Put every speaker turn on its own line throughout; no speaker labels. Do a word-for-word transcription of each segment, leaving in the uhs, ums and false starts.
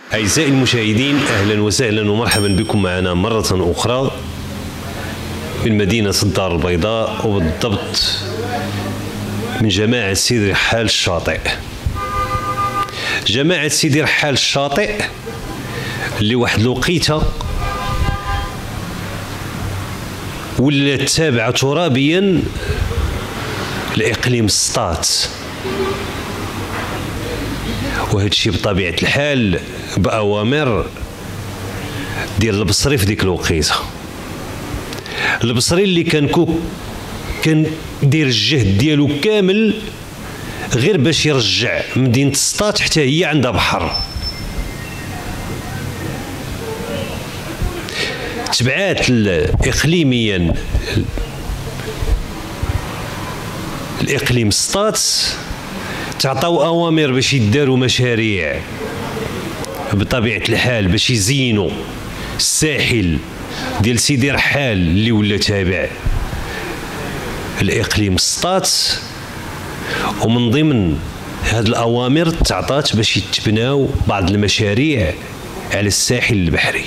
أعزائي المشاهدين، أهلا وسهلا ومرحبا بكم معنا مرة أخرى من مدينة الدار البيضاء، وبالضبط من جماعة سيدي رحال الشاطئ. جماعة سيدي رحال الشاطئ اللي واحد الوقيته ولات تابعة ترابيا لإقليم السطات، وهذا الشيء بطبيعة الحال بأوامر ديال البصري في ديك الوقيته. البصري اللي كان كو كان دير الجهد ديالو كامل غير باش يرجع مدينة السطات حتى هي عندها بحر. تبعات اقليميا الاقليم السطات تعطاو اوامر باش يداروا مشاريع بطبيعه الحال باش يزينوا الساحل ديال سيدي رحال اللي ولا تابع الاقليم السطات. ومن ضمن هذه الاوامر تعطات باش يتبناو بعض المشاريع على الساحل البحري.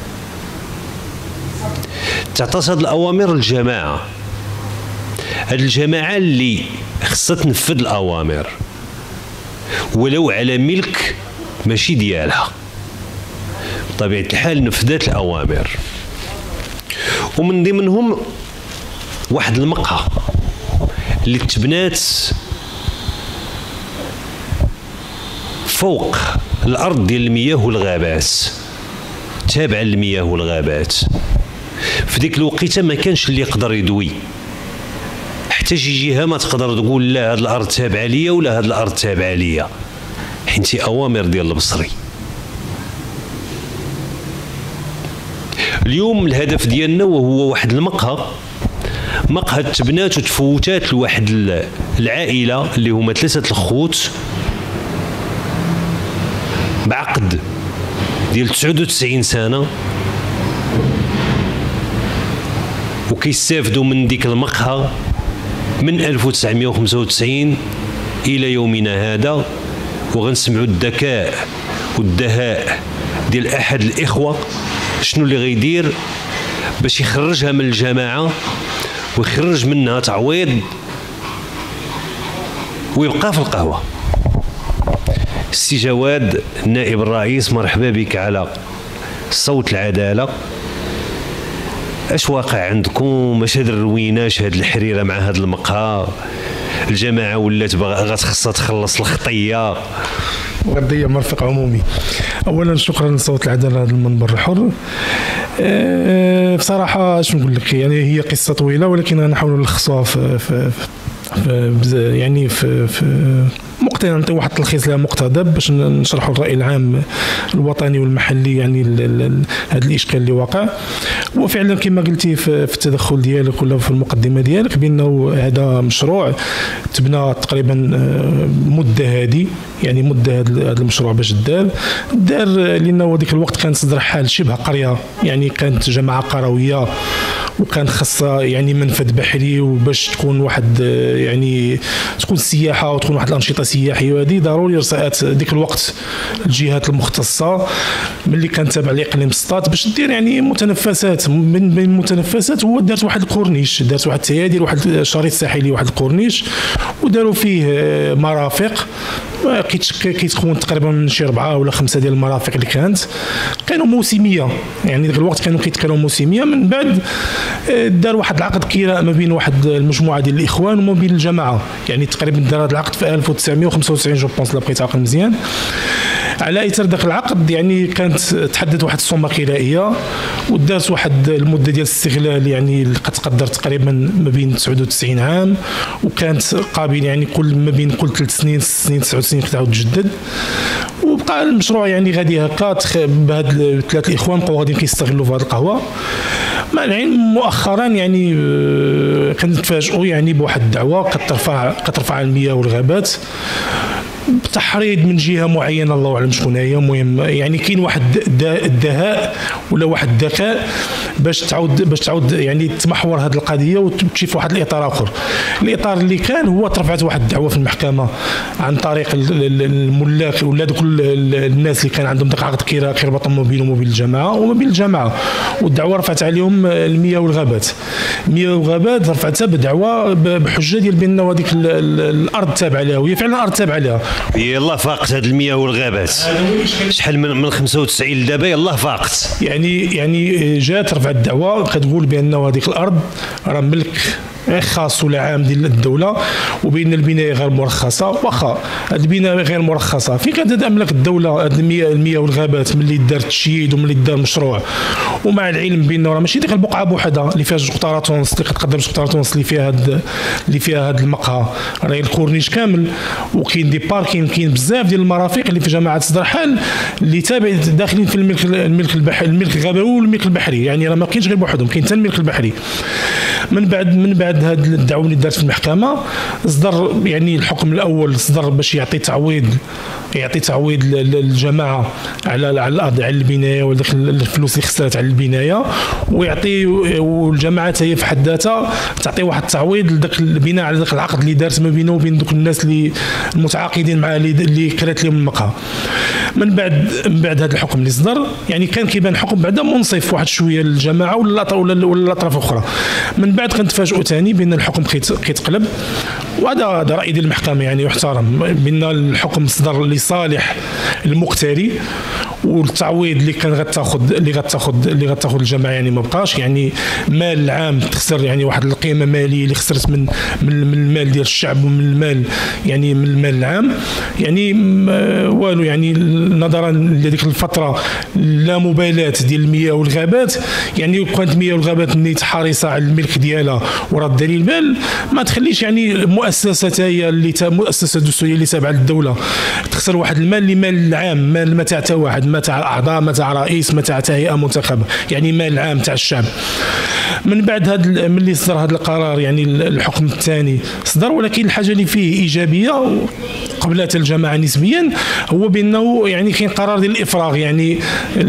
تعطات هذه الاوامر الجماعه، هذه الجماعه اللي خصها تنفذ الاوامر ولو على ملك ماشي ديالها. بطبيعه الحال نفذت الاوامر، ومن ضمنهم واحد المقهى اللي تبنات فوق الارض ديال المياه والغابات، تابعه للمياه والغابات. في ديك الوقيته ما كانش اللي يقدر يدوي، حتى شي جهه ما تقدر تقول لا هاد الارض تابعه ليا ولا هاد الارض تابعه ليا، حيت اوامر ديال البصري. اليوم الهدف ديالنا وهو واحد المقهى، مقهى تبنات وتفوتات لواحد العائله اللي هما ثلاثه الخوت بعقد ديال تسعة وتسعين سنه، وكيستافدوا من ديك المقهى من ألف وتسعمائة وخمسة وتسعين الى يومنا هذا. وغنسمعوا الذكاء والدهاء ديال احد الاخوه شنو اللي غيدير باش يخرجها من الجماعه ويخرج منها تعويض ويبقى في القهوه. السي جواد نائب الرئيس، مرحبا بك على صوت العداله. اش واقع عندكم؟ اش هاد الرويناش، هاد الحريره مع هاد المقهى؟ الجماعه ولات غتخصها تخلص الخطيه.
غديه مرفق عمومي. اولا شكرا لصوت العداله هذا المنبر الحر. أه بصراحه اش نقول لك، يعني هي قصه طويله ولكن غنحاول نلخصوها في, في, في يعني في, في مقتضب، نعطي واحد التلخيص لها مقتضب باش نشرحوا الراي العام الوطني والمحلي يعني هذا الاشكال اللي واقع. وفعلا كما قلتي في التدخل ديالك ولا في المقدمه ديالك بانه هذا مشروع تبنى تقريبا مده هذه، يعني مده هذا المشروع باش دار دار لانه ديك الوقت كانت سيدي رحال شبه قريه، يعني كانت جماعه قرويه وكان خاصها يعني منفذ بحري، وباش تكون واحد يعني تكون السياحه وتكون واحد الانشطه سياحيه، وهذه ضروري رسات ديك الوقت الجهات المختصه ملي كان تابع لاقليم السطات باش دير يعني متنفسات. من بين المتنفسات هو دارت واحد الكورنيش، دارت واحد التيادير، واحد الشريط ساحلي، واحد الكورنيش، وداروا فيه مرافق كيتكون تقريبا من شي اربعه ولا خمسه ديال المرافق اللي كانت كانوا موسميه، يعني ديك الوقت كانوا كيتكلموا موسميه. من بعد دار واحد العقد كراء ما بين واحد المجموعه ديال الاخوان وما بين الجماعه، يعني تقريبا دار هذا العقد في ألف وتسعمائة وخمسة وتسعين جو بونس لا بقيت عاقل مزيان. على اثر ذاك العقد يعني كانت تحدد واحد السومه كرائيه ودارت واحد المده ديال الاستغلال يعني اللي كتقدر تقريبا ما بين تسعة وتسعين عام، وكانت قابل يعني كل ما بين كل ثلاث سنين ست سنين تسع سنين كتعاود تجدد. وبقى المشروع يعني غادي هكا بهاد الثلاث الاخوان بقاو غاديين كيستغلوا في هذه القهوه. مع العلم مؤخرا يعني كنتفاجئوا يعني بواحد الدعوه كترفع كترفع المياه والغابات تحريض من جهه معينه الله اعلم شكون هي. المهم يعني كاين واحد الدهاء ولا واحد الذكاء باش تعاود باش تعاود يعني تمحور هذه القضيه وتمشي في واحد الاطار اخر. الاطار اللي كان هو ترفعت واحد الدعوه في المحكمه عن طريق الملاك ولا دوك الناس اللي كان عندهم داك عقد كيرا كيربطوا ما بينهم وبين الجماعه وما بين الجماعه، والدعوه رفعت عليهم المياه والغابات. المياه والغابات رفعتها بدعوه بحجه ديال بان هذيك الارض تابعه لها، وهي فعلا الارض تابعه لها.
يلاه فاقت هذه المياه والغابات شحال من من خمسة وتسعين لدابا يلاه فاقت.
يعني يعني جات رفعت الدعوه كتقول بان هذيك الارض راه ملك خاص ولا عام ديال الدوله، وبان البنايه غير مرخصه. واخا هذه البنايه غير مرخصه فين كانت املاك الدوله هذه المياه المياه والغابات ملي دار تشييد وملي دار مشروع، ومع العلم بانه راه ماشي ديك البقعه بوحدها اللي فيها جوج قطارات ونص اللي كتقدم جوج قطارات ونص اللي فيها هاد اللي فيها هاد المقهى، راه الكورنيش كامل وكاين دي باركين، كاين بزاف ديال المرافق اللي في جماعه صدر حال اللي تابع داخلين في الملك الملك البحري الملك الغابوي والملك البحري، يعني راه ما كاينش غير بوحدهم، كاين حتى الملك البحري. من بعد من بعد هذه الدعوه اللي دارت في المحكمه صدر يعني الحكم الاول صدر باش يعطي تعويض يعطي تعويض للجماعه على على الارض على البنايه وداك الفلوس اللي خسرت على البنايه، ويعطي والجماعه هي في حد ذاتها تعطي واحد التعويض لذاك البناء على ذاك العقد اللي دارت ما بينه وبين دوك الناس اللي المتعاقدين معاه اللي كرات لهم المقهى. من بعد من بعد هذا الحكم اللي صدر يعني كان كيبان حكم بعدا منصف واحد شويه للجماعه ولا ولا ولا الاطراف الاخرى. من بعد كنتفاجئوا ثاني بان الحكم كيتقلب، وهذا هذا راي ديال المحكمه يعني يحترم، بان الحكم صدر لصالح المقتري والتعويض اللي كان غتاخذ اللي غتاخذ اللي غتاخذ الجماعه يعني ما بقاش، يعني مال العام تخسر يعني واحد القيمه ماليه اللي خسرت من من, من المال ديال الشعب ومن المال يعني من المال العام يعني والو، يعني نظرا لهذيك الفتره لا مبالاه ديال المياه والغابات، يعني كانت المياه والغابات نيت حريصه على الملك ديالها وراه داري البال ما تخليش يعني مؤسسه هي اللي مؤسسه دستوريه اللي تابعه للدوله تخسر واحد المال اللي مال العام، مال ما تاع واحد ما تاع اعضاء ما تاع رئيس ما تاع هيئه منتخبه، يعني مال العام تاع الشعب. من بعد هذا ملي صدر هذا القرار يعني الحكم الثاني صدر، ولكن الحاجه اللي فيه ايجابيه قبلت الجماعه نسبيا هو بانه يعني كاين قرار ديال الافراغ، يعني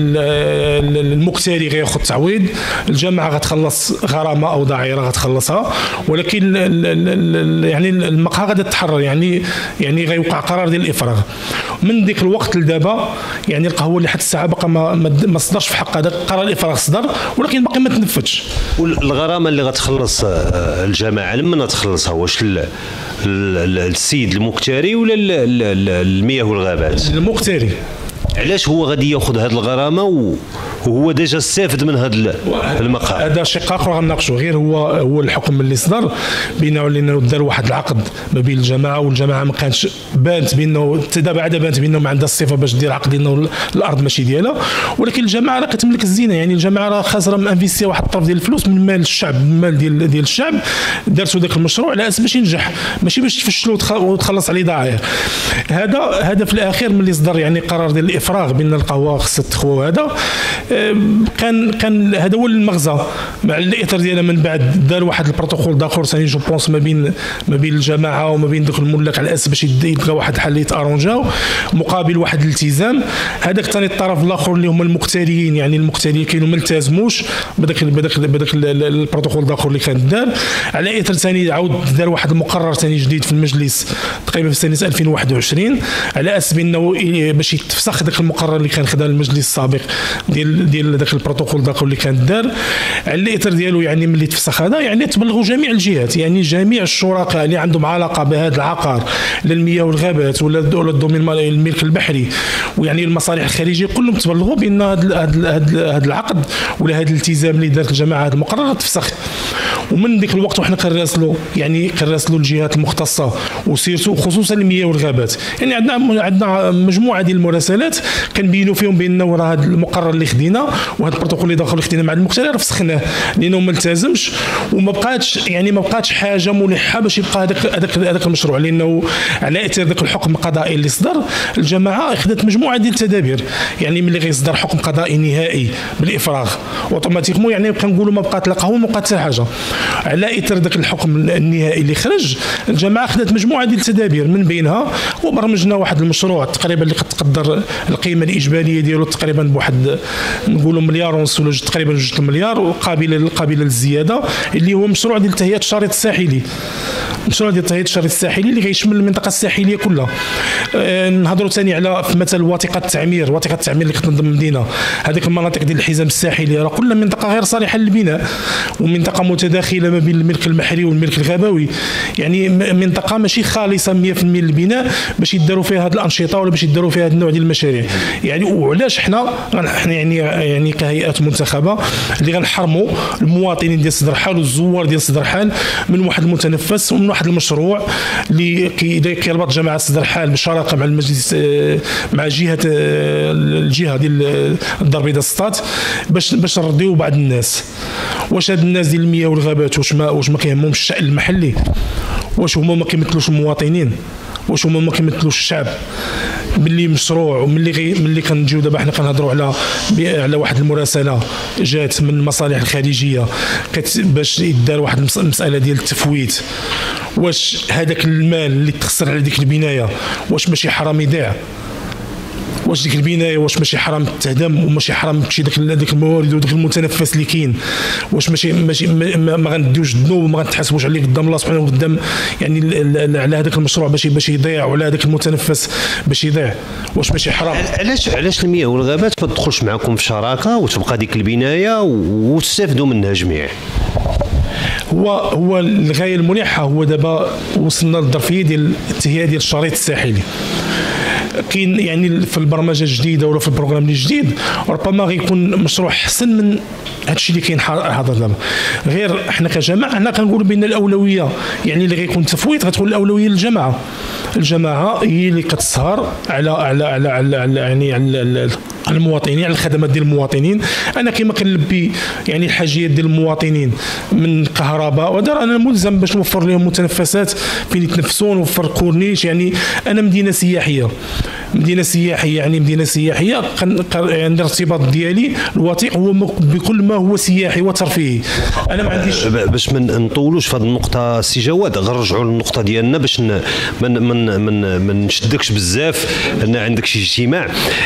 المقتري غياخذ تعويض، الجماعه غتخلص غرامه او ضعيره غتخلصها، ولكن يعني المقهى غادي تتحرر، يعني يعني غيوقع قرار ديال الافراغ. من ديك الوقت لدابا يعني القهوه اللي حتى الساعه باقا ما ما صدرش في حق هذا قرار الافراغ صدر، ولكن باقي ما تنفذش.
والغرامه اللي غتخلص الجماعه لمن غتخلصها؟ واش السيد المقتري ولا المياه والغابات؟
المقتري.
علاش هو غادي ياخذ هذه الغرامه وهو ديجا استافد من هذا المقهى؟
هذا شق اخر غنناقشوا، غير هو هو الحكم اللي صدر بانه لانه دار واحد العقد ما بين الجماعه والجماعه ما كانش بانت بانه دابا عاد بانت بانه ما عندها الصفه باش دير عقد انه الارض ماشي ديالها، ولكن الجماعه راه كتملك الزينه، يعني الجماعه راه خاسره مانفيستي واحد الطرف ديال الفلوس من مال الشعب من مال ديال ديال الشعب، دارتوا ذاك المشروع على اساس باش ينجح ماشي باش تفشلوا وتخلص عليه ضعاير. هذا هذا في الاخير ملي صدر يعني قرار ديال الافراغ بان القهوه خصها تخوى، هذا كان كان هذا هو المغزى مع الاثر ديالها. من بعد دار واحد البروتوكول داخور ثاني جو بونس ما بين ما بين الجماعه وما بين دوك الملاك على اساس باش يلقى واحد الحل يتارونجاو مقابل واحد الالتزام. هذاك ثاني الطرف الاخر اللي هما المقتريين، يعني المقتريين كانوا ما التزموش بداك بداك بداك البروتوكول داخور اللي كان دار، على اثر ثاني عاود دار واحد المقرر ثاني جديد في المجلس تقريبا في سنه ألفين وواحد وعشرين على اساس انه باش يتفسخ ذاك المقرر اللي كان خداه المجلس السابق ديال ديال ذاك البروتوكول داك اللي كان دار. على الاثر ديالو يعني ملي تفسخ هذا يعني تبلغوا جميع الجهات، يعني جميع الشركاء اللي عندهم علاقه بهذا العقار للمياه والغابات ولا الدومين الملك البحري ويعني المصالح الخارجيه كلهم تبلغوا بان هذا هذا العقد ولا هذا الالتزام اللي دارت الجماعه هذا المقرر تفسخ. ومن ذاك الوقت وحنا كنراسلوا يعني كنراسلوا الجهات المختصه وسيرتو خصوصا المياه والغابات، يعني عندنا عندنا مجموعه ديال المراسلات كنبينوا فيهم بانه راه هذا المقرر اللي خدينا وهذا البروتوكول اللي داخل خدينا مع المقتري راه فسخناه لانه ما التزمش وما بقاتش يعني ما بقاتش حاجه ملحه باش يبقى هذاك هذاك هذاك المشروع، لانه على اثر ذاك الحكم القضائي اللي صدر الجماعه اخذت مجموعه ديال التدابير، يعني ملي غيصدر حكم قضائي نهائي بالافراغ اوتوماتيكمون يعني كنقولوا ما بقات لا قهوه ما بقات حتى حاجه، على اثر ذاك الحكم النهائي اللي خرج، الجماعه خدات مجموعه ديال التدابير، من بينها وبرمجنا واحد المشروع تقريبا اللي كتقدر القيمه الاجماليه ديالو تقريبا بواحد نقولوا مليار ونص ولا تقريبا جوج المليار، وقابله قابله للزياده، اللي هو مشروع ديال تهيئه الشريط الساحلي. مشروع ديال تهيئه الشريط الساحلي اللي غيشمل المنطقه الساحليه كلها. أه نهضروا ثاني على مثلا وثيقه التعمير، وثيقه التعمير اللي كتنظم المدينه، هذيك المناطق ديال الحزام الساحلي راه كل منطقه غير صالحه للبناء، ومنطقه متداخله ما بين الملك المحري والملك الغابوي، يعني منطقه ماشي خالصه مية بالمية للبناء باش يداروا فيها هذه الانشطه ولا باش يداروا فيها هذا النوع ديال المشاريع. يعني وعلاش حنا حنا يعني يعني كهيئات منتخبه اللي غنحرموا المواطنين ديال سدر حال والزوار ديال سدر حال من واحد المتنفس ومن واحد المشروع اللي كيربط جماعه سدر حال بالشراكه مع المجلس مع جهه الجهه ديال الدار البيضاء سطات باش باش نرضيو بعض الناس. واش هاد الناس ديال المياه والغابات واش ما واش ما كيهمهمش الشأن المحلي؟ واش هما ما كيمثلوش المواطنين؟ واش هما ما كيمثلوش الشعب؟ ملي مشروع وملي غي ملي كنجيو دابا حنا كنهضروا على على واحد المراسله جات من المصالح الخارجيه باش يدار واحد المساله ديال التفويت، واش هذاك المال اللي تخسر على ديك البنايه واش ماشي حرام يضيع؟ واش ديك البنايه واش ماشي حرام تهدم وماشي حرام تمشي داك ديك الموارد وداك المتنفس اللي كاين؟ واش ماشي ماشي ما, ما غنديوش الذنوب وما غنتحاسبوش عليه قدام الله سبحانه وقدام يعني على هذاك المشروع باش باش يضيع وعلى هذاك المتنفس باش يضيع؟ واش ماشي حرام؟
علاش علاش المياه والغابات ما تدخلش معكم في شراكه وتبقى ديك البنايه وتستافدوا منها جميع؟
هو هو الغايه الملحه هو دابا وصلنا للظرفيه ديال التهيئه ديال الشريط الساحلي. كاين يعني في البرمجه الجديده ولا في البروغرام الجديد ربما غيكون مشروع احسن من هذا الشيء اللي كاين حاضر دابا. غير حنا كجماعه حنا كنقولوا بان الاولويه يعني اللي غيكون تفويت غتكون الاولويه للجماعه. الجماعه هي اللي كتسهر على على على, على, على يعني على المواطنين، على الخدمات ديال المواطنين. انا كما كنلبي يعني الحاجيات ديال المواطنين من كهرباء ودار، انا ملزم باش نوفر لهم متنفسات فين يتنفسون، نوفر كورنيش. يعني انا مدينه سياحيه مدينه سياحيه يعني مدينه سياحيه يعني الارتباط ديالي الوثيق هو بكل ما هو سياحي وترفيهي. انا ما عنديش
باش ما نطولوش في هذه النقطه سي جواد، غنرجعوا للنقطه ديالنا باش من من من ما نشدكش بزاف ان عندك شي اجتماع.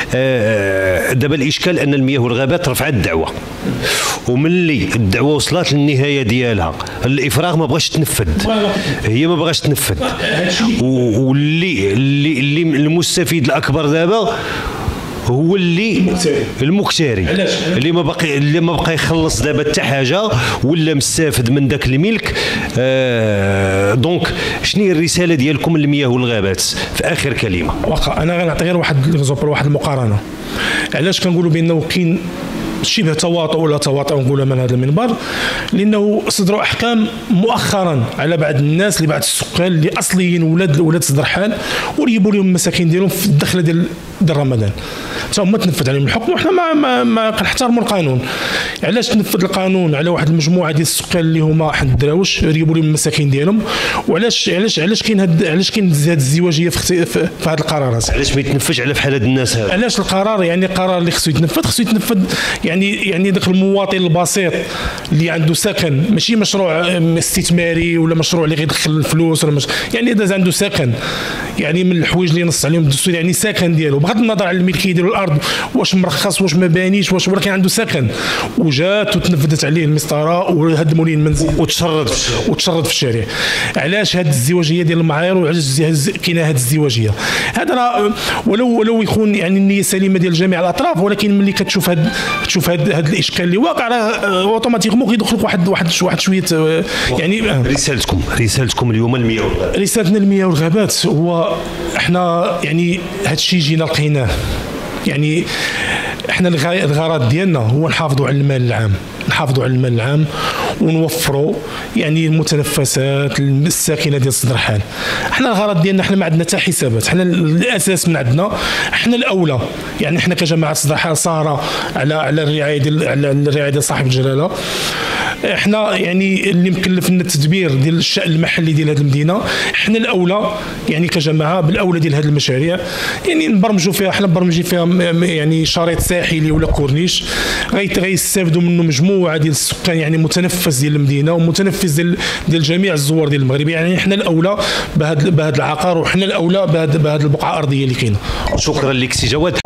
دابا الاشكال ان المياه والغابات رفعت الدعوه، وملي الدعوه وصلت للنهايه ديالها الافراغ ما بغاش تنفذ، هي ما بغاش تنفذ، واللي اللي اللي المستفيد الاكبر دابا هو اللي المكتري اللي ما باقي اللي ما بقى يخلص دابا حتى حاجه ولا مستافد من ذاك الملك. آه دونك شنو هي الرساله ديالكم للمياه والغابات في اخر كلمه؟ واخا
انا غنعطي غير واحد ليكزومبل، واحد المقارنه. علاش كنقولوا بانه كاين شبه تواطؤ ولا تواطؤ نقولها من هذا المنبر؟ لانه صدروا احكام مؤخرا على بعض الناس لبعض السكان اللي اصليين ولاد ولاد صدر حال وجيبوا لهم المساكن ديالهم في الدخله ديال ديال رمضان، حتى هما تنفذ عليهم الحكم وحنا ما ما, ما كنحترموا القانون. علاش تنفذ القانون على واحد المجموعه ديال السكان اللي هما حد الدراوش يجيبوا لهم المساكن ديالهم؟ وعلاش علاش علاش كاين هاد علاش كاين هاد الزواجيه في في, في هاد القرارات؟
علاش ما يتنفذش على بحال هاد الناس هذا؟
علاش القرار يعني قرار اللي خصو يتنفذ خصو يتنفذ يعني يعني داك المواطن البسيط اللي عنده سكن، ماشي مشروع استثماري ولا مشروع اللي غيدخل الفلوس ولا مش يعني داز عنده سكن يعني من الحوايج اللي نص عليهم الدستور يعني سكن ديالو بغض النظر على الملكيه ديال الارض واش مرخص واش ما بانيش واش، ولكن عنده سكن وجات وتنفذت عليه المسطره وهدموا ليه المنزل
وتشرد
وتشرد في الشارع. علاش هذه الزواجيه ديال المعايير وعلاش كاينه هذه الزواجيه؟ هذا راه ولو ولو يكون يعني النيه سليمه ديال جميع الاطراف، ولكن ملي كتشوف هذا تشوف هذا الاشكال اللي واقع راه اوتوماتيكمون كيدخل لك واحد واحد واحد شويه يعني.
رسالتكم رسالتكم اليوم المياه والغابات؟
رسالتنا المياه والغابات هو احنا يعني هذا الشيء جينا لقيناه. يعني احنا الغرض ديالنا هو نحافظوا على المال العام، نحافظوا على المال العام ونوفروا يعني المتنفسات الساكنه ديال صدر حال. احنا الغرض ديالنا احنا ما عندنا حتى حسابات، احنا الاساس من عندنا احنا الاولى يعني احنا كجماعه صدر حال صاره على على الرعايه ديال على الرعايه ديال صاحب الجلاله. احنا يعني اللي مكلفنا التدبير ديال الشأن المحلي ديال هذه المدينه، احنا الاولى يعني كجماعه بالاولى ديال هذه المشاريع، يعني نبرمجوا فيها، احنا مبرمجين فيها يعني شريط ساحلي ولا كورنيش غيستافدوا منه مجموعه ديال السكان، يعني متنفس ديال المدينه ومتنفس ديال ديال جميع الزوار ديال المغرب. يعني احنا الاولى بهذا بهذا العقار، وحنا الاولى بهذا بهذه البقعه الارضيه اللي كاينه.
شكرا لك سي جواد.